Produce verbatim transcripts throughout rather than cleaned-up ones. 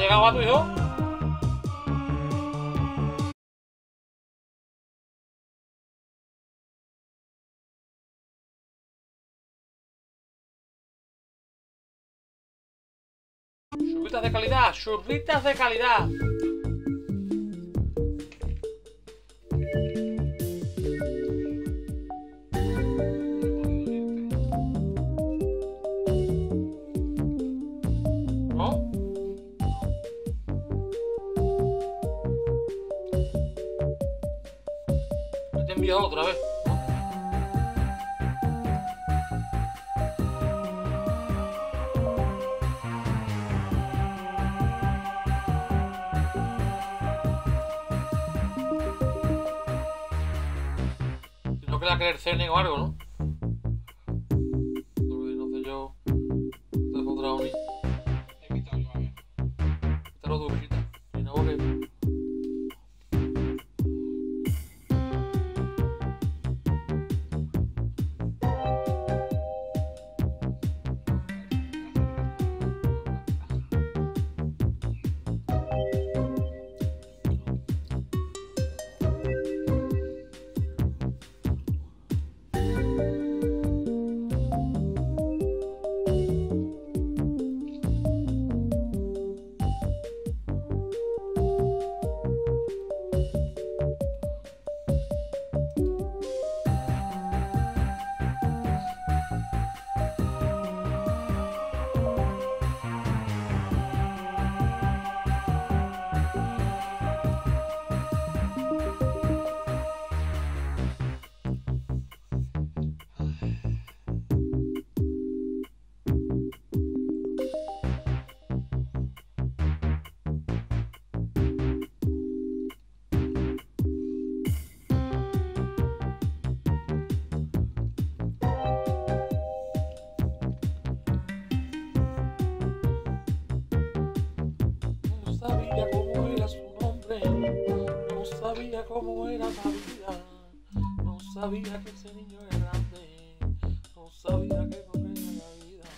llegado a tu hijo? Churritas de calidad, churritas de calidad. ¿No? Me te he enviado otra vez. No queda creer C N o algo, ¿no? No sé yo. Te pondrá un. He quitado yo a ver. Quítalo tú, quita. Si no, que. Cómo era la vida, no sabía que ese niño era grande, no sabía que corría la vida.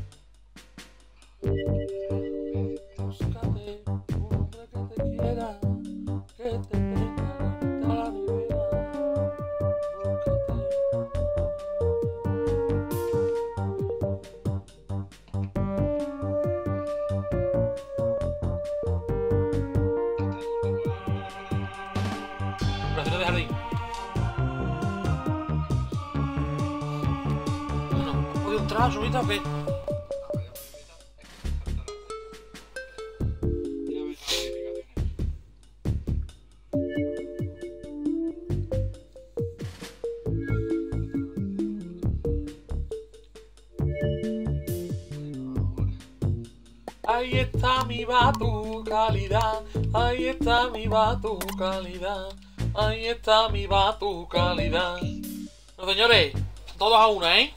Búscate un hombre que te quiera, que te tenga a la nevera. Búscate. De jardín. Bueno, ¿has podido entrar, Subita, o qué? Ahí está mi batucalidad, ahí está mi batucalidad. Ahí está mi batucalidad. Bueno, señores, todos a una, ¿eh?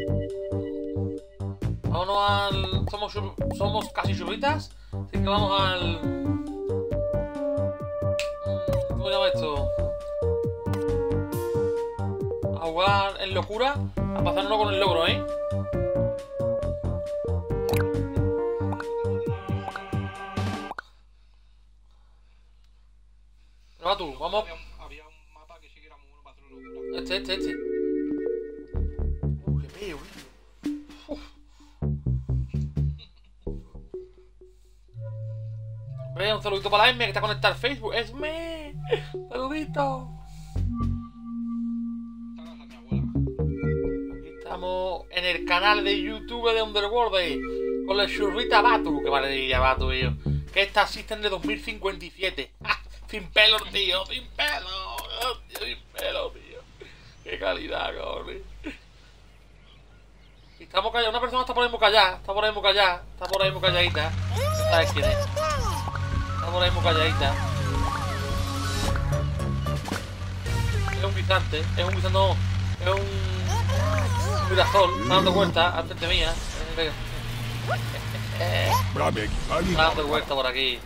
Vámonos al... Somos, somos casi churritas, así que vamos al... ¿Cómo se llama esto? A jugar en locura, a pasarnos con el logro, ¿eh? No, tú, vamos. Había un mapa que sí que era muy bueno para hacer locura. Este, este, este. Uh, qué peo, tío. Hombre, un saludito para la Esme que está conectada al Facebook. ¡Esme! ¡Saludito! Está casa mi abuela. Aquí estamos en el canal de YouTube de Underworld con la churrita Batu. ¡Qué maravilla, Batu, tío! Que esta existen de dos mil cincuenta y siete. ¡Ah! Sin pelo, tío, sin pelo, sin pelo, tío. Qué calidad, cabrón. Y estamos callados, una persona está por ahí muy callada, está por ahí muy callada, está por ahí muy calladita. No sabes quién es. Está por ahí muy calladita. Es un guisante, es un guisante, no, es un... un girasol, está dando vueltas al frente mía. Está dando vueltas por aquí.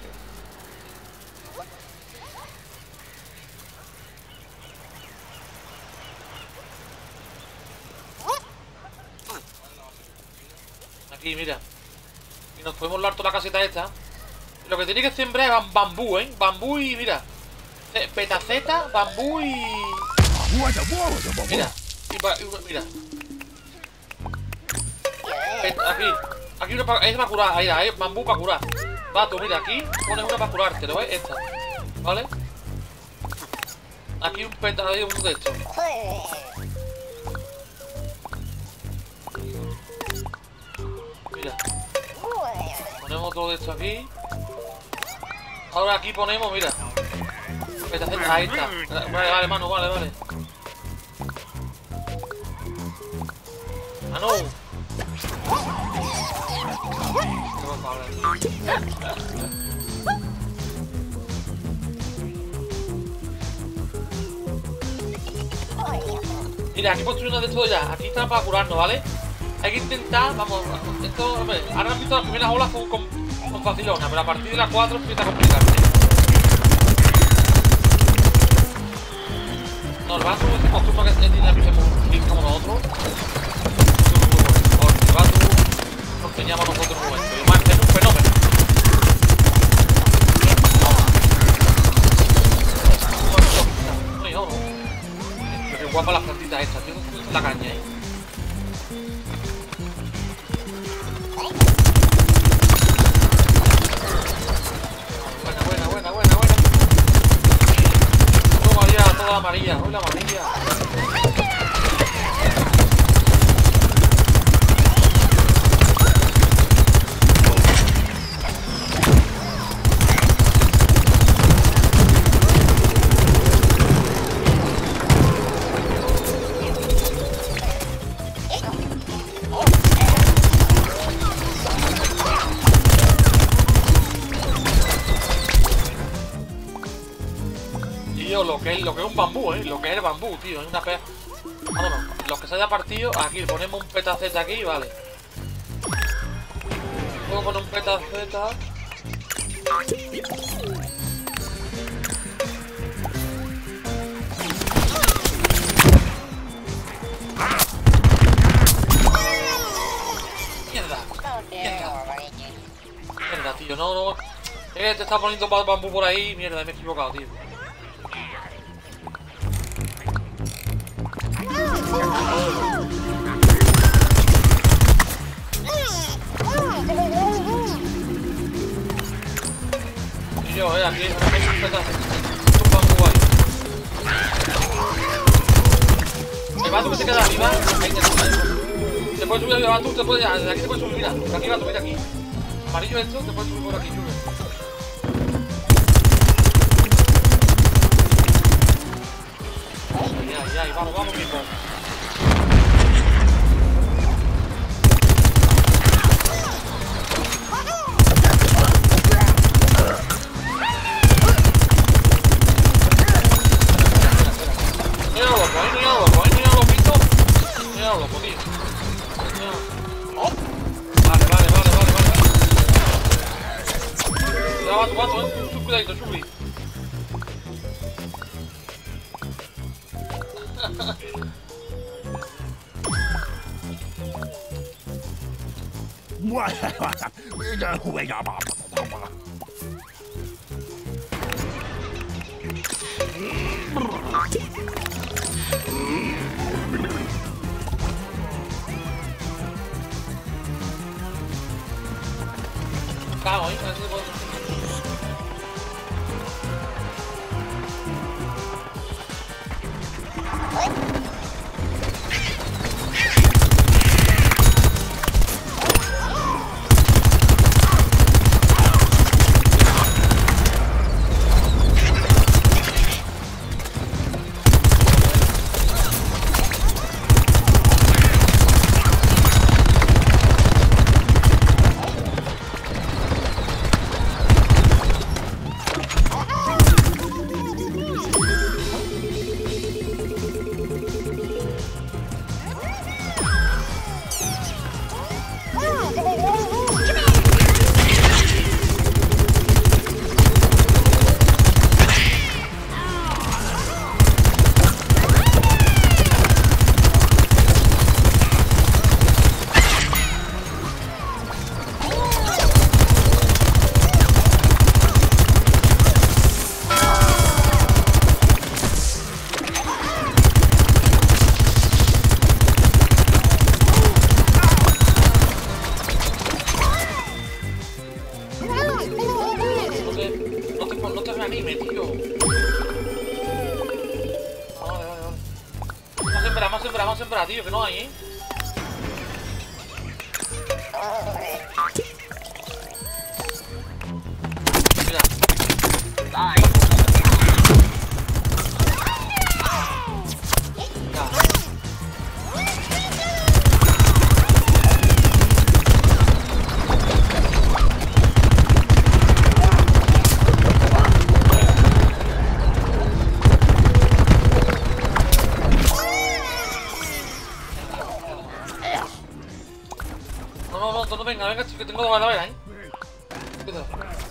Aquí, mira. Y nos podemos volar toda la caseta esta. Lo que tiene que sembrar es bam- bambú, ¿eh? Bambú y mira. Eh, Petaceta, bambú y... Mira. Y, pa- y- mira. Eh, Aquí. Aquí una para... Es para curar. Ahí, ahí, bambú para curar. Vato, mira, aquí pones una para curarte, ¿lo ves? Esta. ¿Vale? Aquí un peta, ahí uno de estos. Mira. Ponemos otro de estos aquí. Ahora aquí ponemos, mira. Petaceta, ahí está. Vale, vale, mano, vale, vale. ¡Ah, no! Qué guapa ahora. Mira, aquí construimos de esto ya. Aquí está para curarnos, ¿vale? Hay que intentar, vamos, esto, hombre, ahora han visto las primeras olas con, con, con facilona, pero a partir de las cuatro empieza a complicarse. No, el vaso se acostumbra que tiene la misma bien como nosotros. Porque el vaso lo enseñamos nosotros en un momento. Y además es un fenómeno. Muy oro. Pero qué guapa las plantitas estas, tío. La caña ahí. Buena, buena, buena, buena, buena. Oh, María, toda amarilla. Hola, amarilla. Tío, lo que es, lo que es un bambú, eh. Lo que es el bambú, tío. Es una pe... Vámonos. Los que se haya partido, aquí ponemos un petaceta aquí, vale. Luego con un petaceta. Mierda. Mierda. Mierda, tío. No, no. Es que te está poniendo bambú por ahí. Mierda, me he equivocado, tío. Y yo, eh, aquí, aquí hay un pedazo. Un bambú ahí. El vato que se queda arriba, ahí te sube. Te puedes subir arriba, tú te puedes, de aquí te puedes subir, mira. De aquí, vato, mira aquí. Amarillo esto, te puedes subir por aquí, sube. Ay, ay, ay, vamos, vamos, mismo. Cago, ¿eh? A ver si puedo... tío, que no hay, ¿eh? Mira. No, no, no, no, venga, venga, que tengo dos calaveras, ¿eh? Cuidado.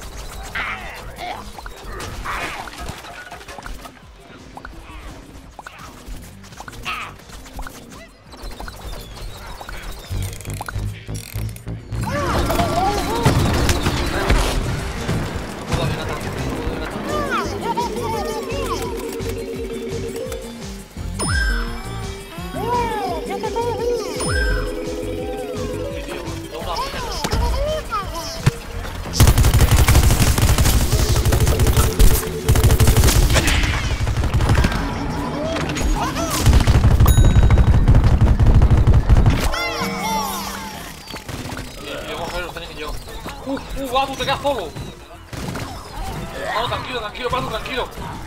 Uh, uh, Batu, te quedas solo. No, tranquilo, tranquilo, Batu, tranquilo.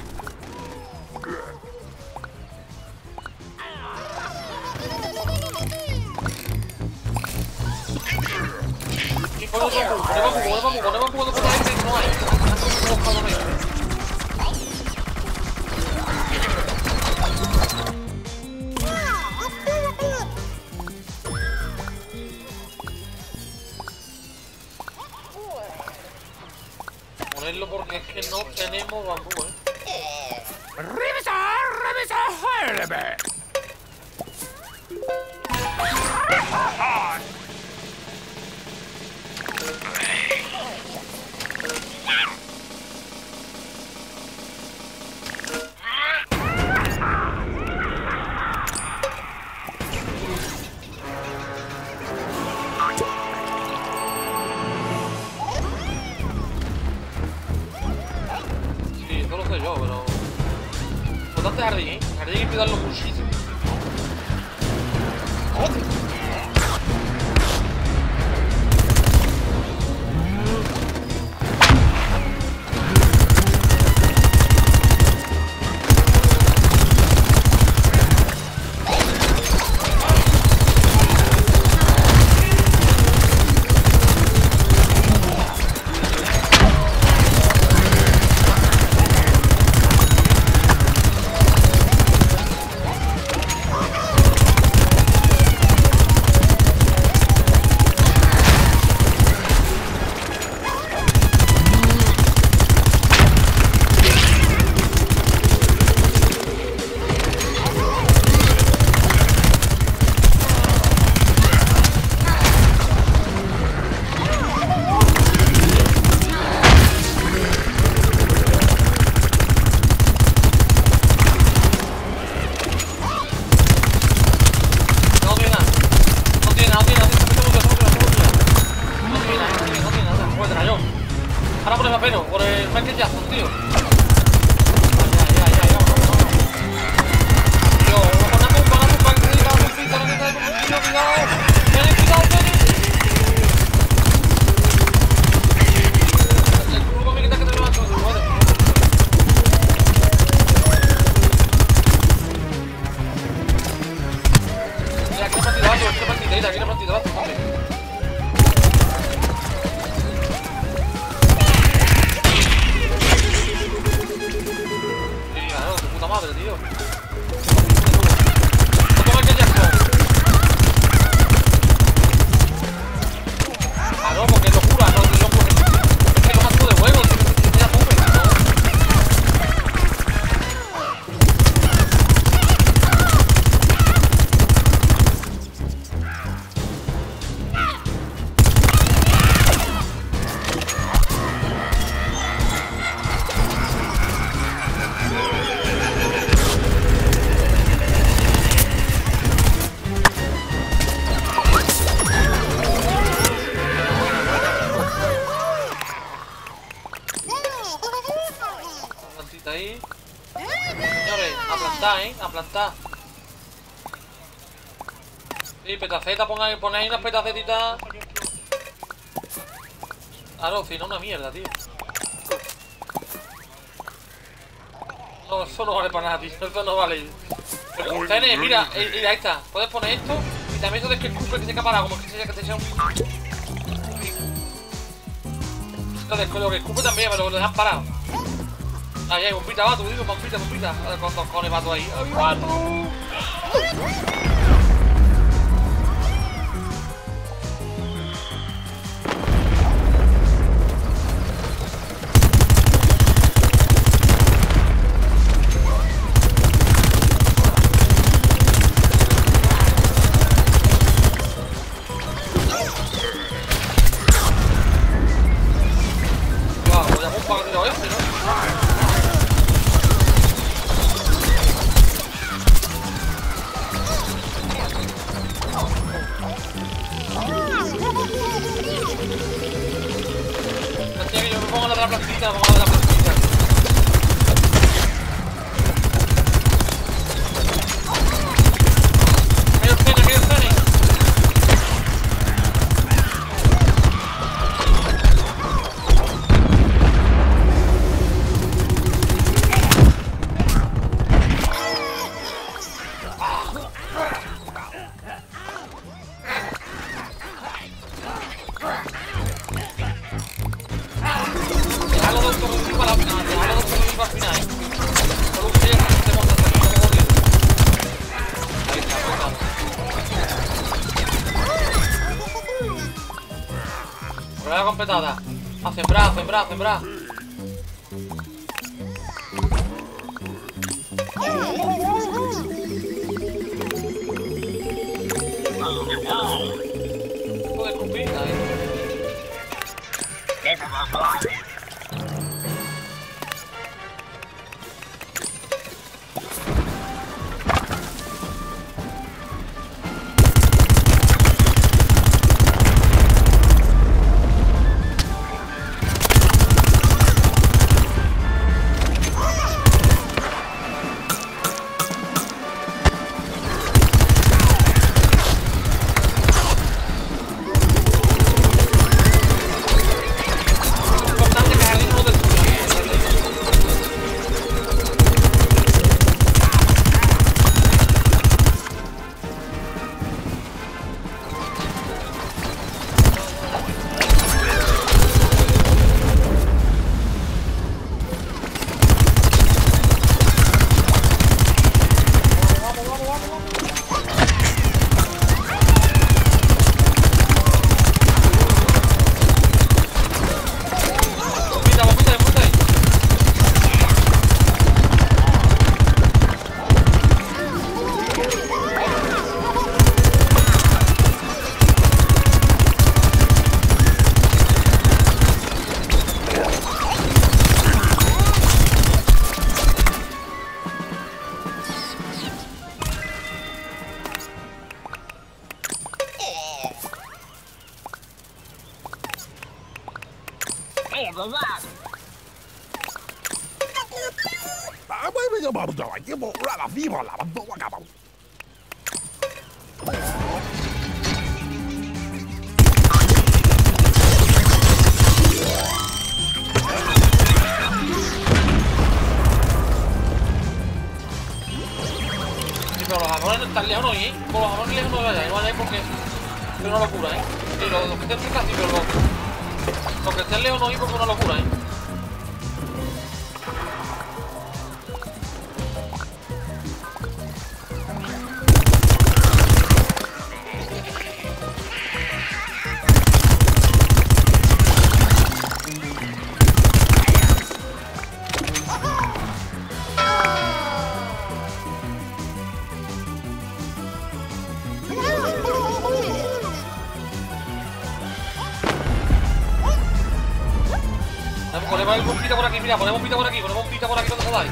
Y pon otro bambu, pon bambu, pon bambu, pon bambu cuando ponga este que no hay. Ponerlo porque es que no tenemos bambú, eh. ¡Revisa! ¡Revisa! Sí, eso lo sé yo, pero... Importante es jardín, ¿eh? Jardín hay que cuidarlo muchísimo. Ahora por el papero, por el Michael Jackson, tío. Ya, ya, ya, ya, vamos, vamos. Tío, vamos a poner un para que diga un poquito, no quita un poquito, cuidado. Tiene cuidado, tiene. El grupo me quita que te levanto, vale. Mira, aquí la partida bajo, aquí la partida, mira, aquí la partida bajo, también. Madre, tío. No toma que ya está. Ah, no, porque es locura, no, es locura. Es que no más de huevos, ya sube, ¿no? Ahí. Señores, a plantar, ¿eh? A plantar. Sí, petaceta, pongáis, ponéis unas petacetitas. Claro, si no, una mierda, tío. No, eso no vale para nada, tío. Eso no vale. Pero, Tene, mira, eh, mira, ahí está. Puedes poner esto y también eso de que escupe que se queda parado, como que se que te sea un. Entonces, lo que escupe también, pero lo dejan parado. Ahí, ahí, bombita, vato, digo, bombita, bombita. A ver cuántos cojones vato ahí. ¡Ay, vato! Prueba completada. A sembrar, a sembrar, a sembrar. Puedo escupir, ahí. Pero los jamones están lejos no, ¿eh? Con los jamones lejos no vayáis, no vayáis porque es una locura, ¿eh? Sí, los, los que estén cerca sí, pero los, los que estén lejos no, ¿eh? Porque es una locura, ¿eh? Ponemos el bombita por aquí, mira, ponemos bombita por aquí, ponemos bombita por aquí, no te jodáis.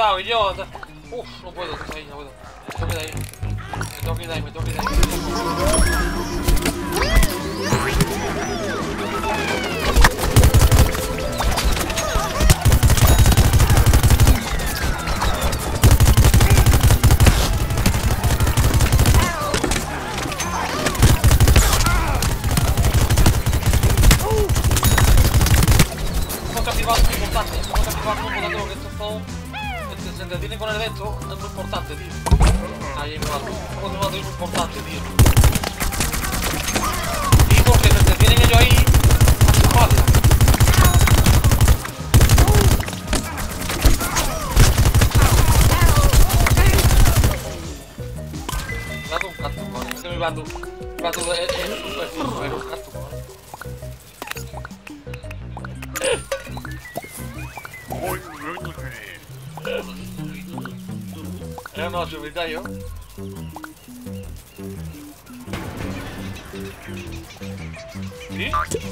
matado y yo. Uf, no puedo, no puedo, no puedo. Me tengo que ir de ahí. Me tengo que ir de ahí, me tengo que ir de ahí. Se entretiene con el de esto, es muy importante, tío. Ahí me mato. Un poco de mato es muy importante, tío. Y porque se entretienen ellos ahí, joder. Me mato un gato, coño. Es que mi gato, mi gato es súper fijo, es un gato, coño. Era una chupita yo. ¿Sí?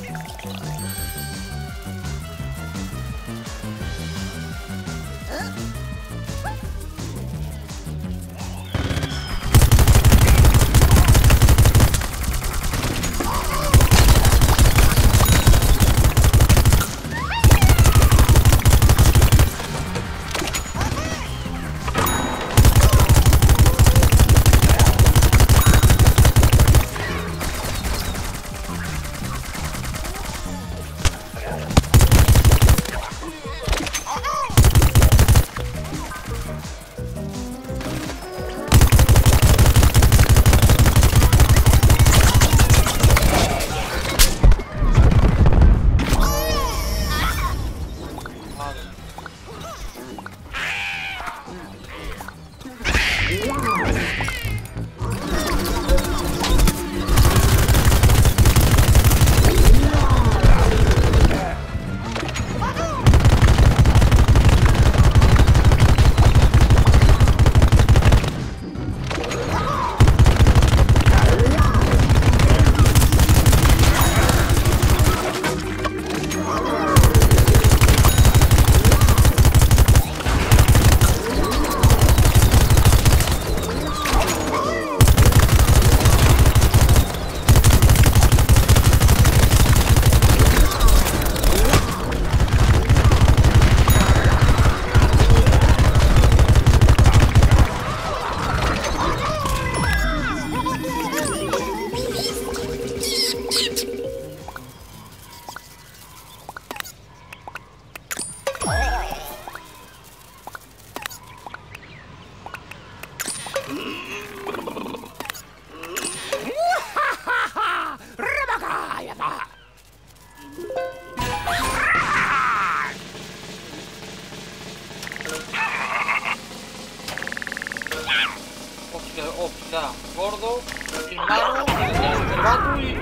Hostia, gordo, hermano, el vato y...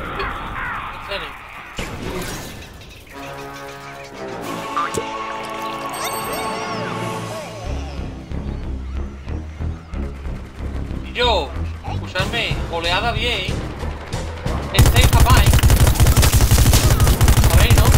Y yo, escuchadme, oleada bien, estáis capaz, ¿sabéis, no?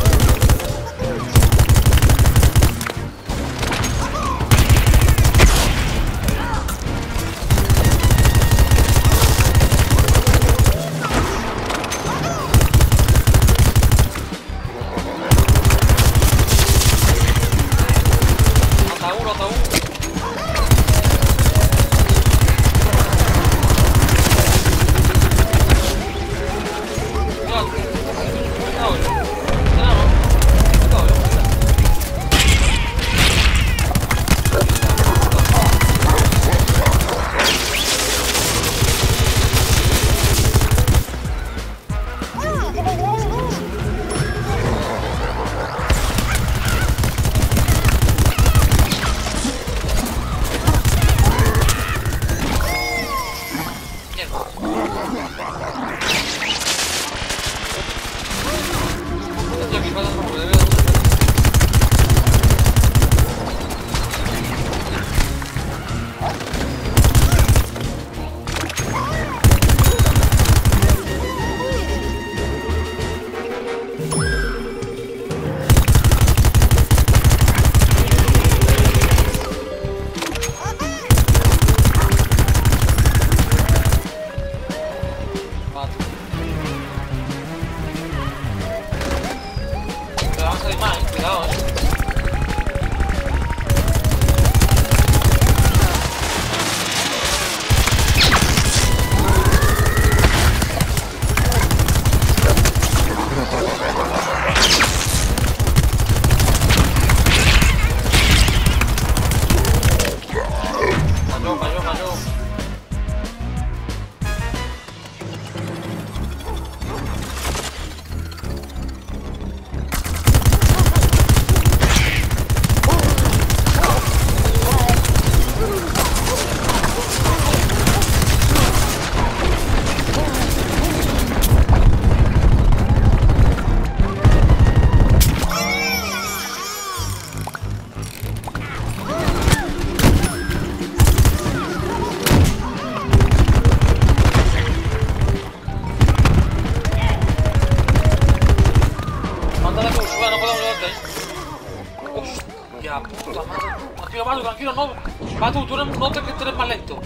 no. Batu, tú eres, no te que tú eres más lento.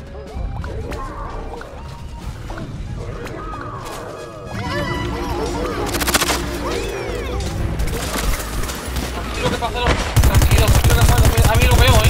Tranquilo que pasa, tranquilo, tranquilo que pasa. A mí lo veo, ¿eh?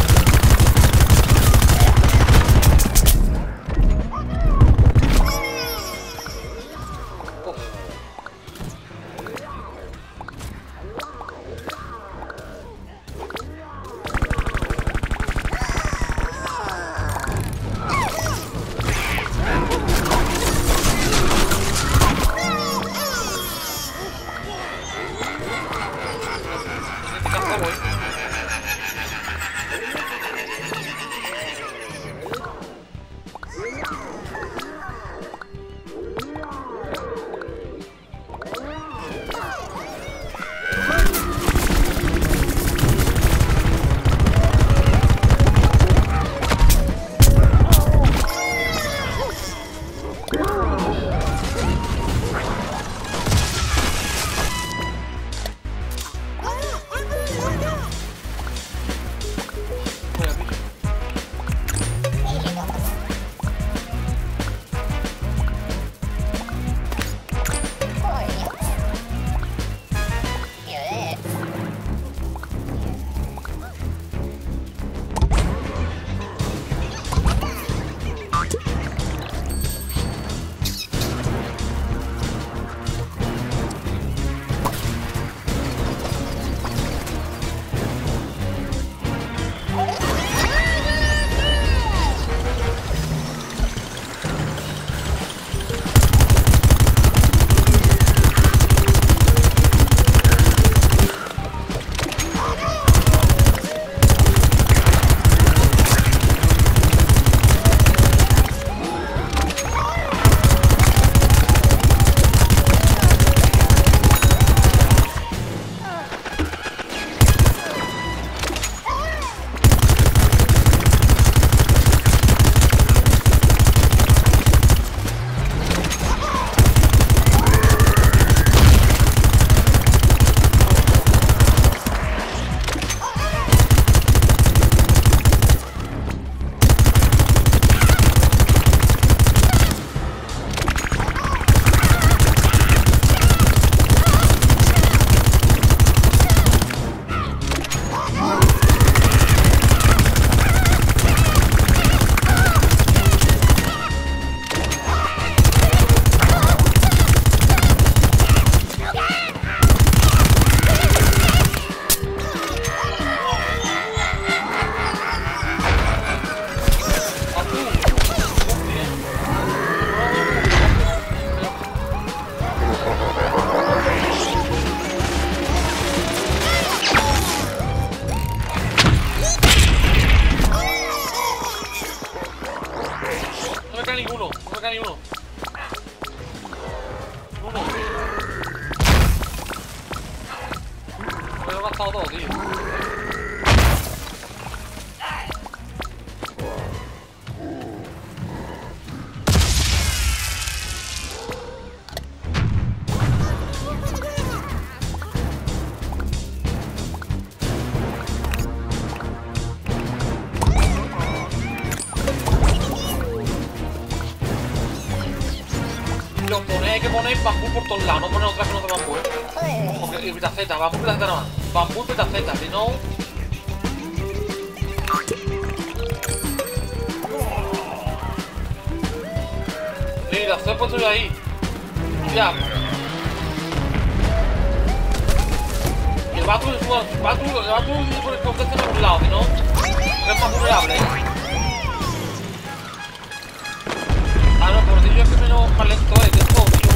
gastado todo, tío. Lo ponéis, hay que poner bambú por todos lados, no poner otra que no de bambú, ¿eh? Porque, y petaceta, bambú y petaceta nada más. Bambú y petaceta, si no... Mira, se he puesto yo ahí. Ya. Y el batu, el batu, el batu por el contexto en algún lado, si no... Es más vulnerable, ¿eh? Ah, no, pero yo es que menos más lento es de todo, tío.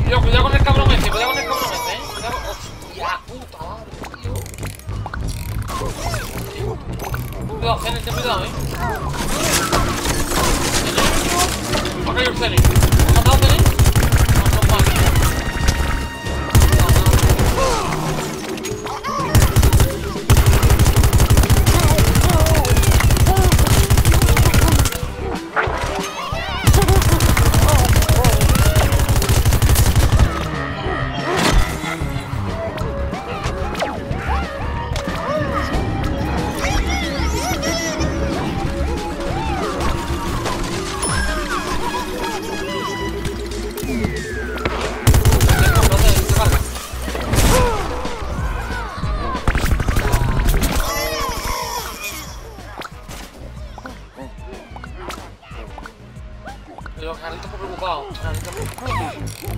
Tío, cuidado con el cabrón ese, cuidado con el cabrón ese, eh. Cuidado con... Hostia puta madre, tío. Cuidado, Zenith, ten cuidado, eh. Ha caído el Zenith. ¿Ha matado Zenith? No, no, mal. Pero Carlito está preocupado. Carlito está preocupado.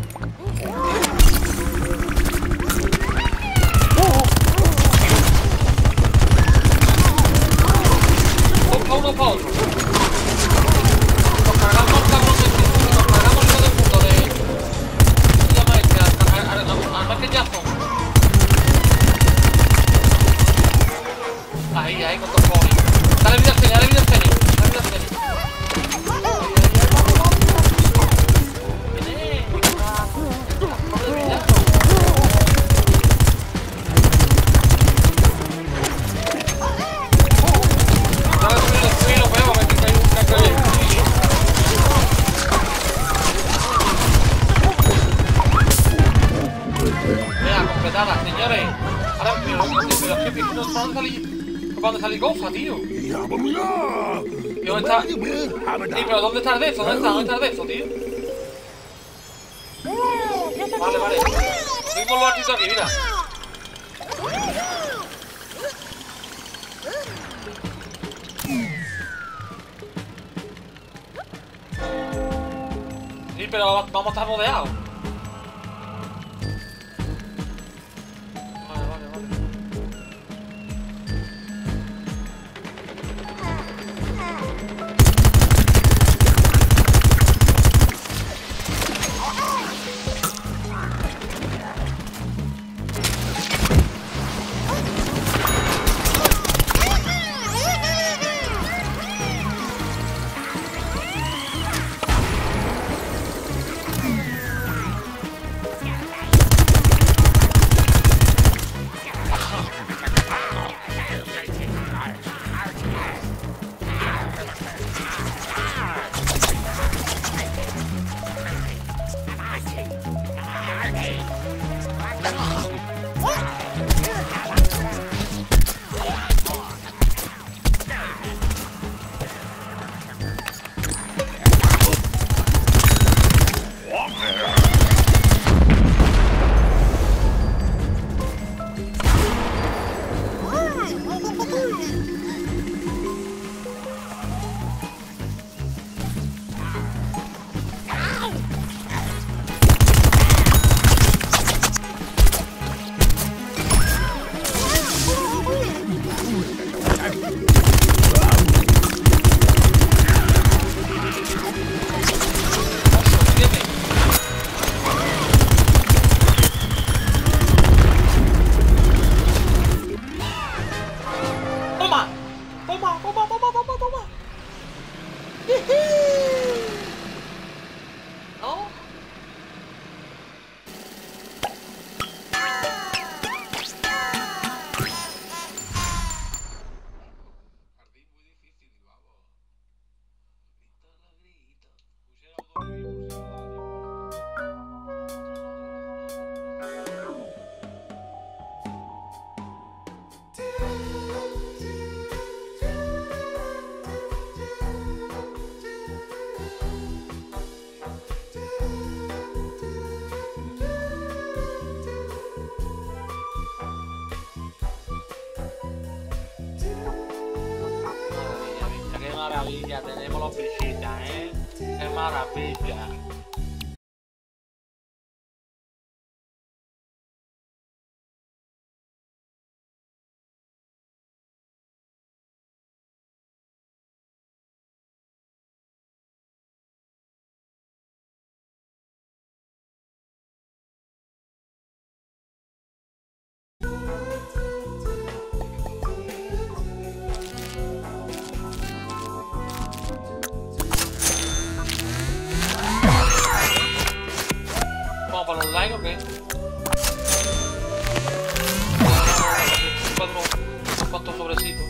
Pa' uno pa' otro. Nos cargamos el cabrón de este. Nos cargamos el de puto de... ¿Cómo se llama este? Al Michael Jackson. Ahí, ahí, con dos cojones. Dale vida al Zenith, dale vida al Zenith. Dale vida al Zenith. Señores, ahora pero pero es que no van a salir, no van a salir cosas, tío. ¿Y dónde está? Sí, pero ¿dónde está el de eso? ¿Dónde está? ¿Dónde está el de eso, tío? Vale, vale. Subimos los artitos aquí, mira. Sí, pero vamos a estar rodeados. Maravilla, tenemos los visitas, ¿eh? ¡Qué maravilla! para los likes o qué? Unos, unos cuantos sobrecitos.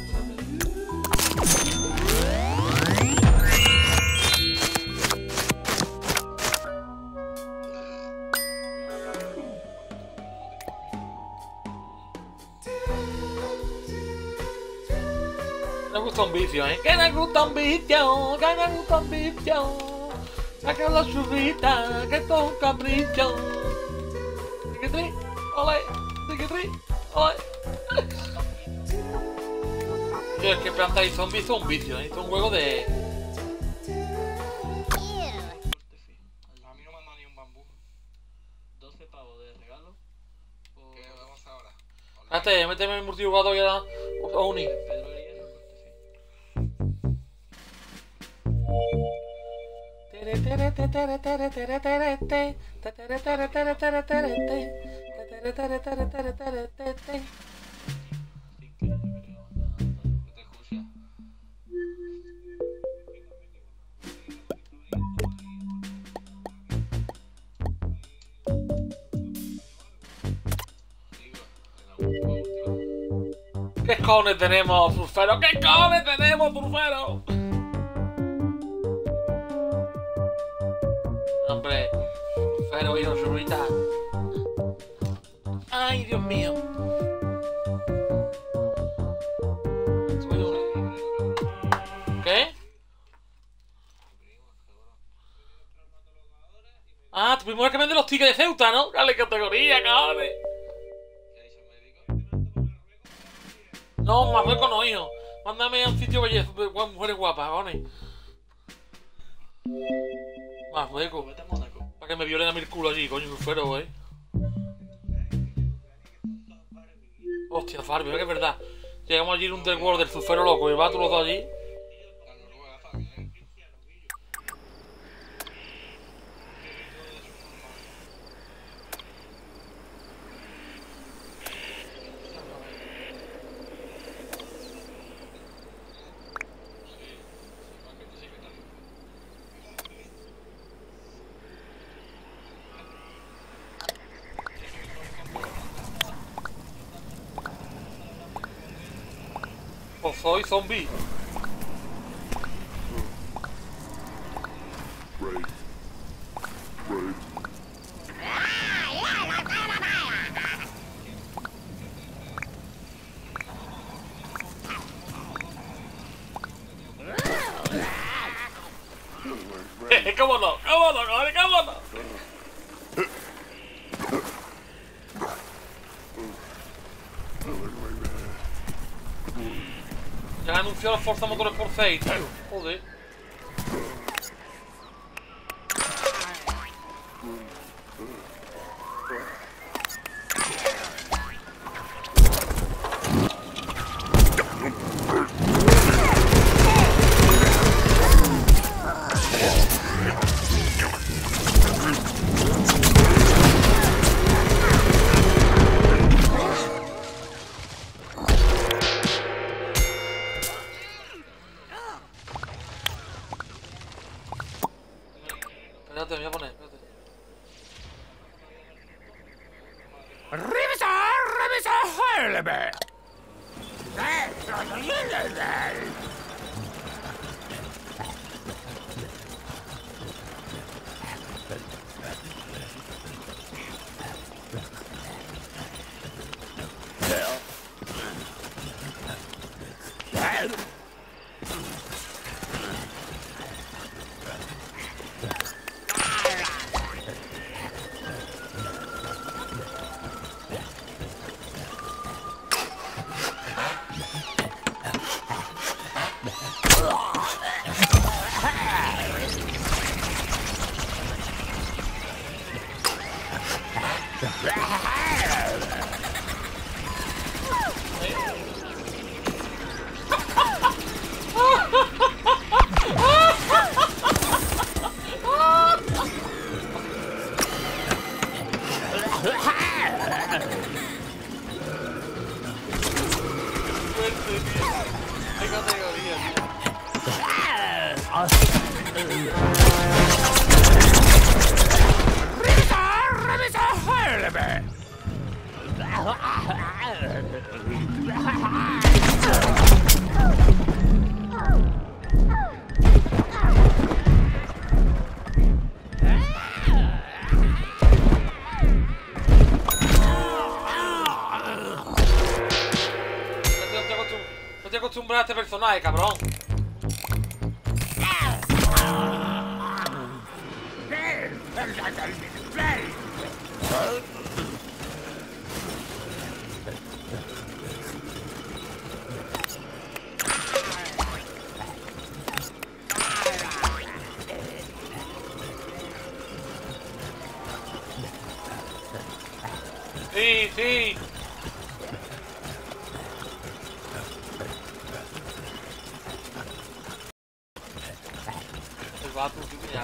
Me gusta un vicio, ¿eh? Que me gusta un vicio, que me gusta un vicio. Saca la churrita, que esto es un capricho. Tiquitri, ole, tiquitri, ole. Tío, es que Planta y Zombies hizo un vicio, ¿eh? Hizo un juego de... A mí no me han dado ni un bambú. doce pavos de regalo. Por... ¿Qué vamos ahora? Espérate, méteme el multijugador y ahora os uní. Pedro Elías, ¿Qué cojones tenemos, surfero? ¿Qué cojones tenemos, surfero? Hombre, surfero, hijo, churrita. Ay, Dios mío. ¿Qué? Ah, tu primo es que vende los tickets de Ceuta, ¿no? Dale categoría, cabrones. No, Marruecos no, hijo. Mándame a un sitio belleza, mujeres guapas, cabrones. Marruecos. Para que me violen a mi culo allí, coño, surfero, eh. Hostia, Farby, que es verdad. Llegamos allí en un Underworld del surfero loco y va a todos los dos allí. O soy zombie. Right. Right. ¿Cómo no? ¿Cómo no? ¿Cómo no? Ya han anunciado la Forza Motores por seis, tío. Joder. Espérate, me voy a poner, espérate. Revisor, revisor, helme. Qué categoría, Revisor, revisor. Helebe. No te acostumbras a este personaje, cabrón. Sí, sí. El vato, qué genial.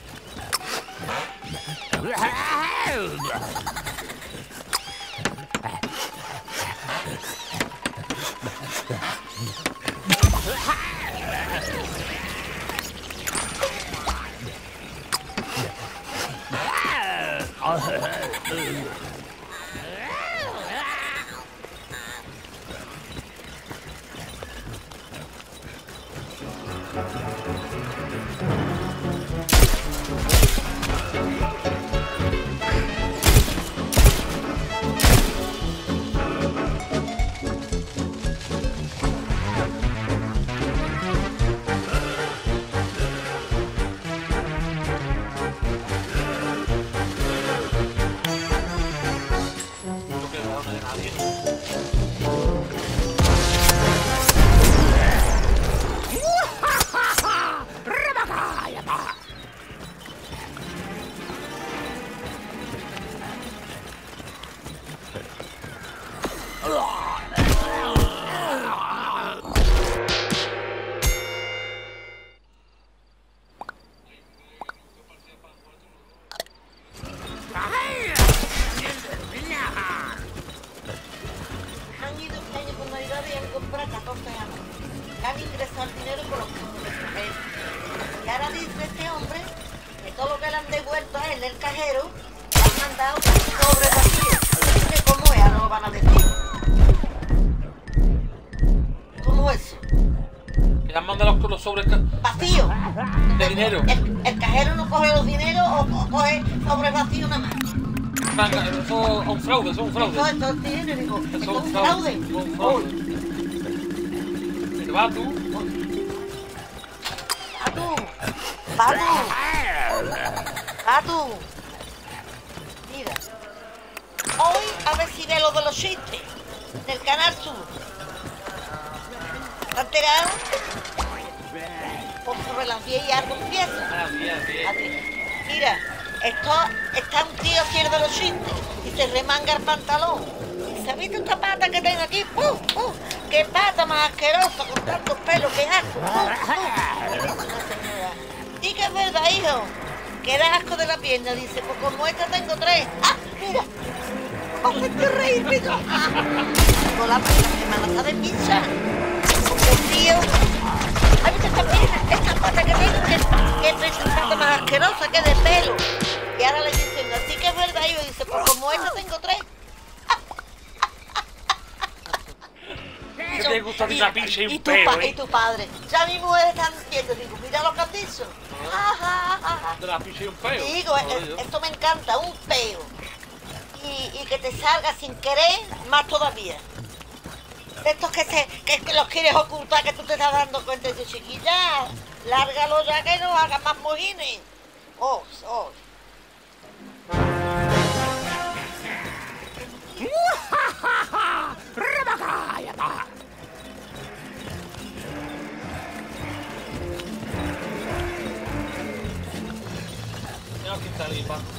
Han ido este año por Navidad y han comprado catorce años. Han ingresado el dinero por los fondos de extranjeros. Y ahora dice este hombre que todo lo que le han devuelto a él del cajero le han mandado sobre vacío. Dice, ¿cómo es? Ahora no lo van a decir. ¿Cómo es eso? Que le han mandado los, los sobres ca- Vacío. de dinero. El, el cajero no coge los dineros o, o coge sobre vacío nada más. Venga, eso es un fraude, eso es un Todo fraude. esto es dinero, digo, Eso esto es un fraude. Un fraude. El vato. Patu, Patu, Patu. Mira, hoy a ver si ve lo de los chistes del Canal Sur. ¿Te has enterado? Por sobre las diez y algo empieza. Ah, bien, bien. Así. Mira, esto está un tío haciendo de los chistes y se remanga el pantalón. ¿Y se ha visto esta pata que tengo aquí? ¡Pum! ¡Pum! ¡Qué pata más asquerosa con tantos pelos! ¡Qué asco! ¡Pum! ¡Pum! Una señora. Sí que es verdad, hijo. Que da asco de la pierna. Dice, pues como esta tengo tres. ¡Ah! Mira. ¡Vas a hacer reírme! ¡Ah! Con la semana está de pizza. Porque el tío... ¿Has visto esta pierna? Esta pata que tengo, que, que es esa pata más asquerosa que de pelo. Y ahora le dicen, así que es verdad, hijo. Dice, pues como esta tengo tres. ¿Qué te gusta de una pizza y un y tu, pelo, pa- y eh? tu padre. Ya mi mujer está diciendo, digo, mira lo que has dicho. Ja, ja, ja, ja. De la pizza y un pelo. Digo, Joder. es- esto me encanta, un peo. Y, y que te salga sin querer, más todavía. Estos que, se, que, que los quieres ocultar, que tú te estás dando cuenta. Dice, chiquilla, lárgalo ya que no haga más mojines. Oh, oh. Mira aquí está el vato.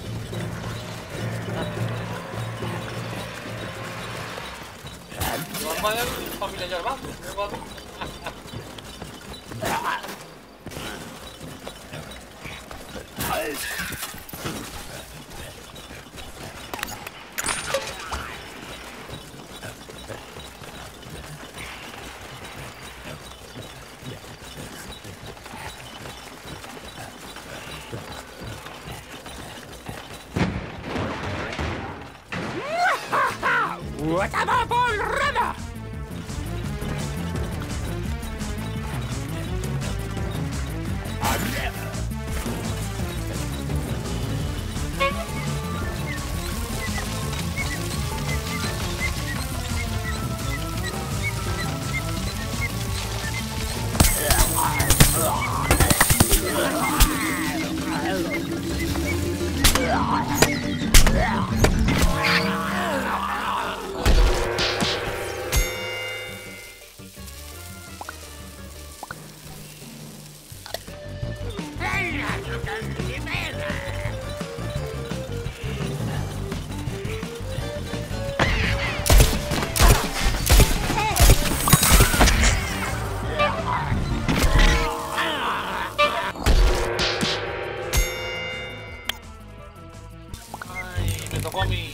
Vamos a ver familia ya el vato. El vato. Guatama por rama. Me tocó a mí.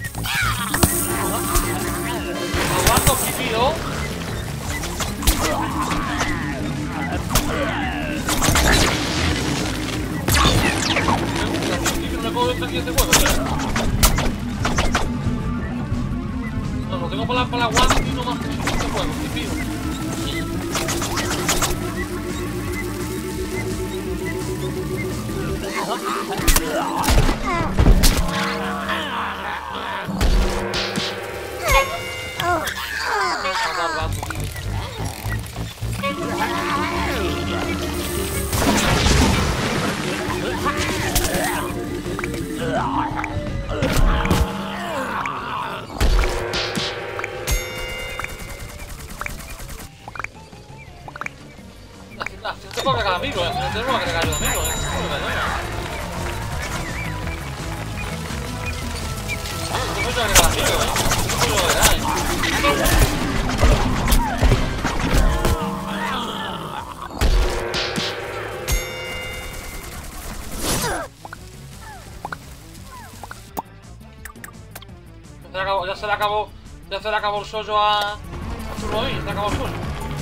Aguanto, pipiro. No me puedo ver aquí este juego, ¿eh? No, lo tengo para la, para la guardia y no más este juego, pipiro. Te puedo agregar amigos, eh. Te puedo agregar yo amigos, eh. Te puedo agregar amigos, eh. Te puedo agregar, eh. Se le acabó, ya se le acabó, ya se le acabó el sollo a, a Turboín, se le acabó el sollo.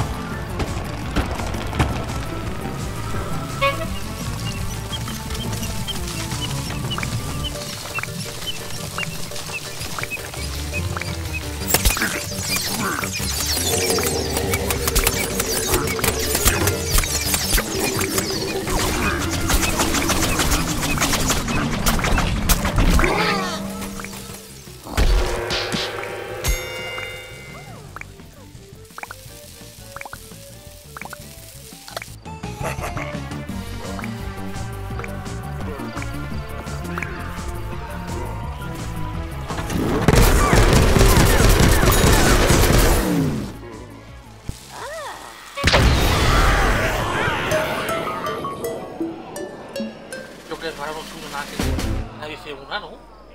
Ahora no sube nada que nadie dice una, ¿no?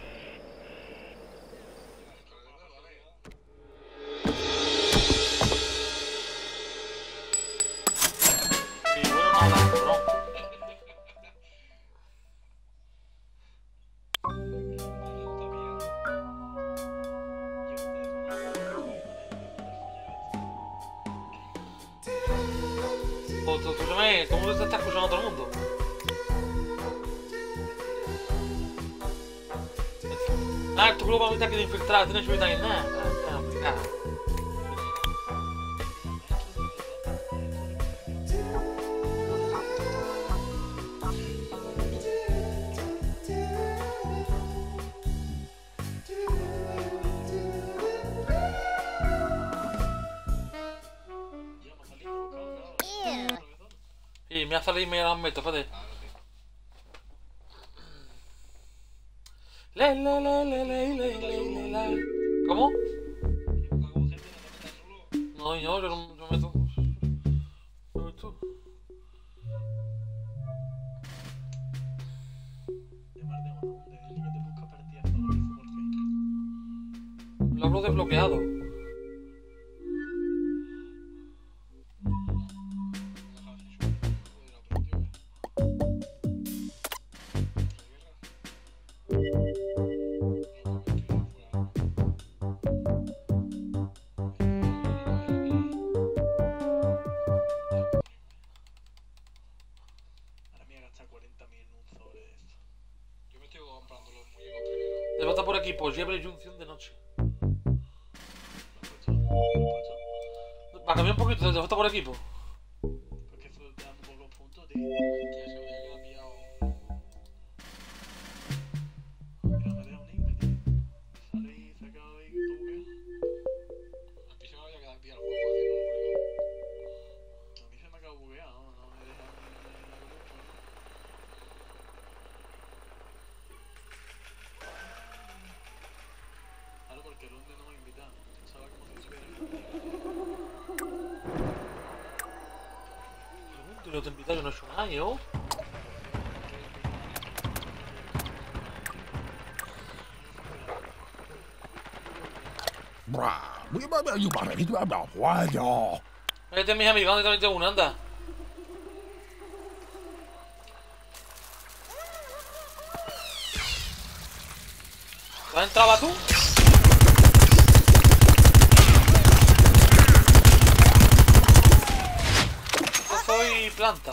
Sí, bueno, no habla, cabrón. O, tú, escúchame, ¿cómo te está escuchando todo el mundo? Ah, tu grupo mi que de infiltrado, tienes que evitar nada. Ah, complicado. Y me ha salido y me ha dado un metro, espérate. Le, le, le, le, le, le, le, le. ¿Cómo? No, yo, yo no yo meto. Yo meto. Lo hablo desbloqueado. Debo estar por aquí, pues lleve junción de noche. Va a cambiar un poquito, te falta por equipo. Porque eso te da un poco puntos, tío. Hostia, se veía que la ha pillado. Mira, me deja un nick, tío. Sale y se acaba de ir todo bugueado. Al piso no había que dar pie al juego haciendo un ruido. A mí se me acaba bugueado, no, no me deja ni la grupo, ¿no? Claro, porque el Lunde no me ha invitado. Pensaba como si estuviera ahí. Tú no te invitas, yo no he hecho nada, yo. Este es mis amigos, ¿dónde también tengo una? Anda. ¿Has entrado tú? Yo soy planta.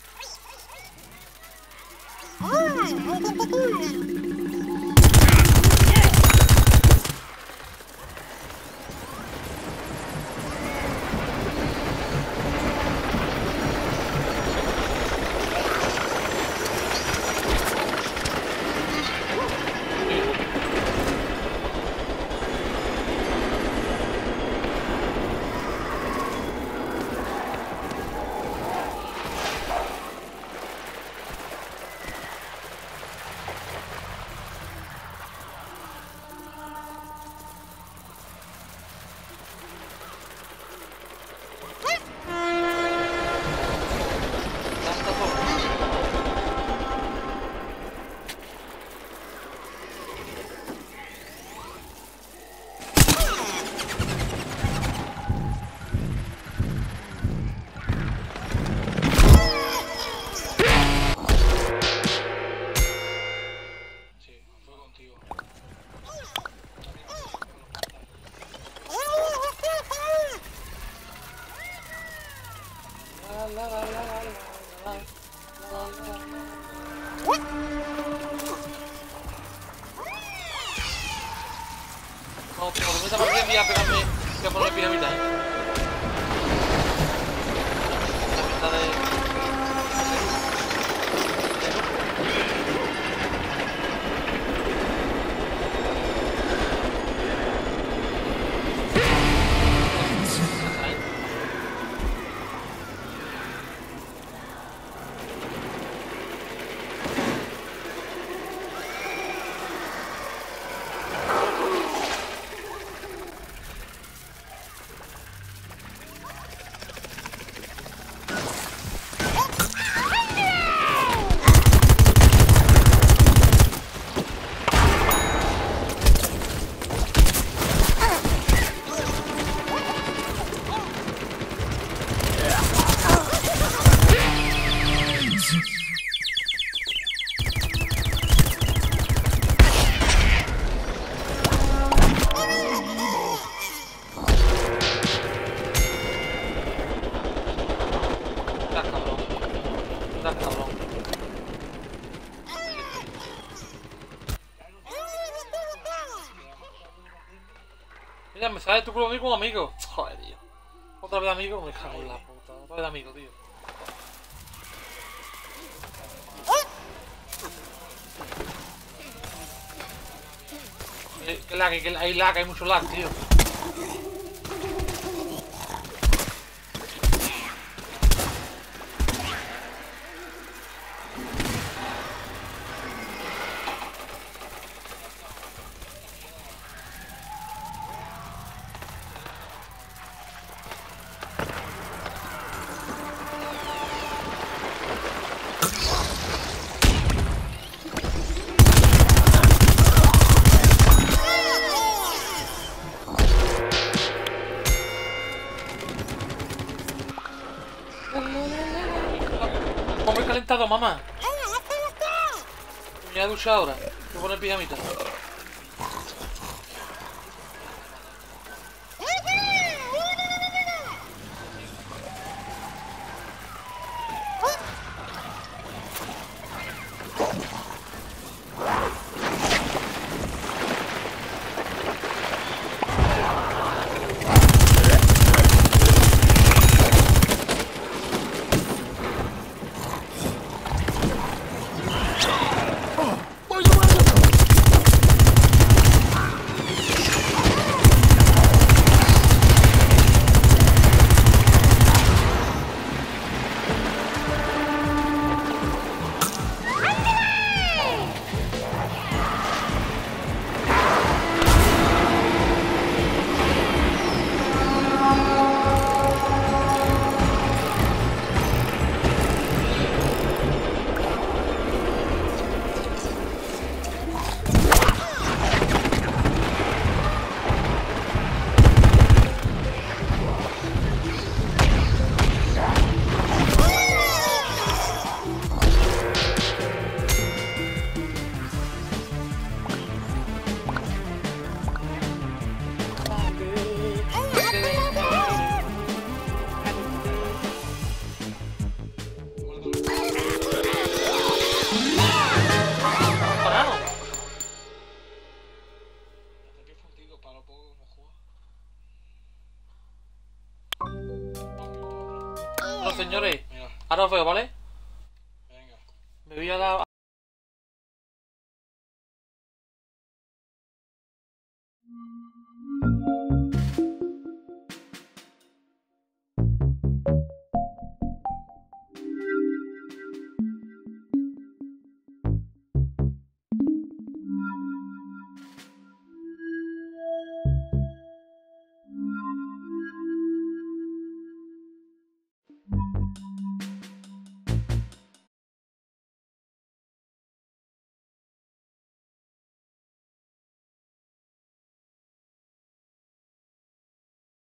No, pero con esta partida voy a pegarme, voy a poner piramita, eh. La mitad de... Mira, me sale tu culo a mí como amigo. Joder, tío. Otra vez amigo, me cago en la puta. Otra vez amigo, tío. Que, que lag, que hay lag, hay mucho lag, tío. ¿Cómo he calentado, mamá? Me voy a duchar ahora. Voy a poner pijamita. a poco, no juega. Bueno, señores, Mira, ahora os veo, ¿vale? venga. Me voy a la...